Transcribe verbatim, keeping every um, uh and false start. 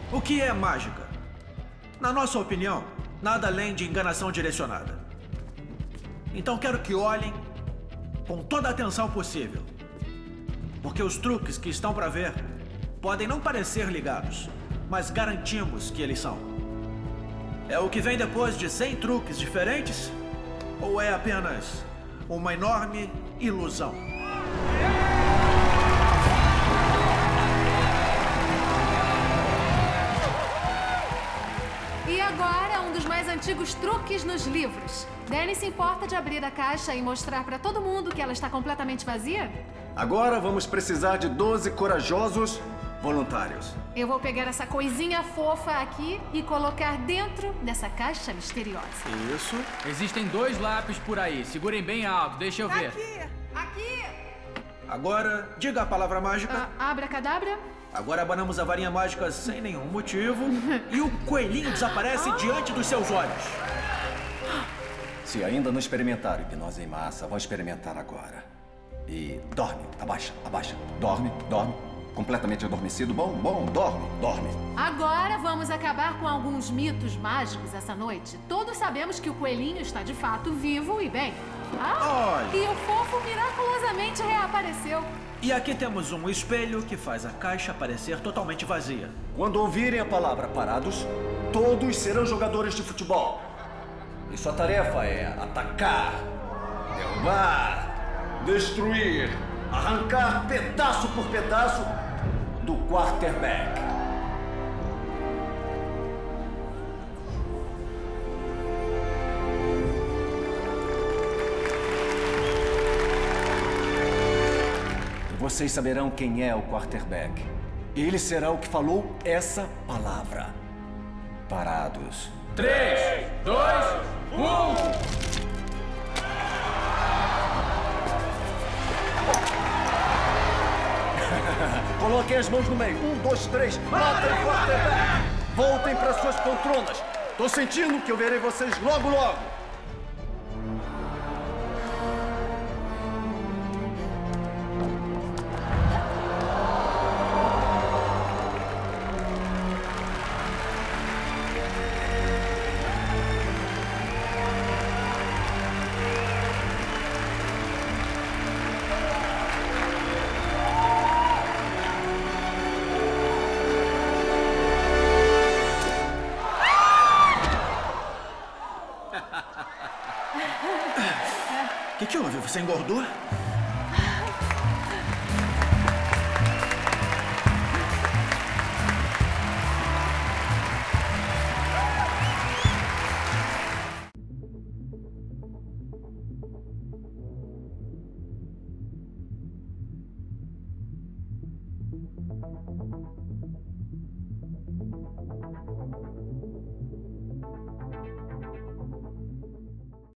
O que é mágica? Na nossa opinião, nada além de enganação direcionada. Então quero que olhem com toda a atenção possível. Porque os truques que estão para ver podem não parecer ligados, mas garantimos que eles são. É o que vem depois de cem truques diferentes? Ou é apenas uma enorme ilusão? E agora, um dos mais antigos truques nos livros. Danny se importa de abrir a caixa e mostrar para todo mundo que ela está completamente vazia? Agora vamos precisar de doze corajosos voluntários. Eu vou pegar essa coisinha fofa aqui e colocar dentro dessa caixa misteriosa. Isso. Existem dois lápis por aí. Segurem bem alto, deixa eu ver. Aqui! Aqui! Agora, diga a palavra mágica. Ah, abracadabra? Agora abanamos a varinha mágica sem nenhum motivo e o coelhinho desaparece diante dos seus olhos. Se ainda não experimentaram hipnose em massa, vão experimentar agora. E dorme, abaixa, abaixa. Dorme, dorme. Completamente adormecido. Bom, bom, dorme, dorme. Agora vamos acabar com alguns mitos mágicos essa noite. Todos sabemos que o coelhinho está de fato vivo e bem. Ah, Olha. e o fofo miraculosamente reapareceu. E aqui temos um espelho que faz a caixa parecer totalmente vazia. Quando ouvirem a palavra parados, todos serão jogadores de futebol. E sua tarefa é atacar, derrubar, destruir, arrancar pedaço por pedaço do quarterback. Vocês saberão quem é o quarterback. Ele será o que falou essa palavra. Parados. Três, dois, um! Coloquem as mãos no meio. Um, dois, três. Matem o quarterback. Voltem para suas poltronas. Tô sentindo que eu verei vocês logo, logo. O que, que houve? Você engordou?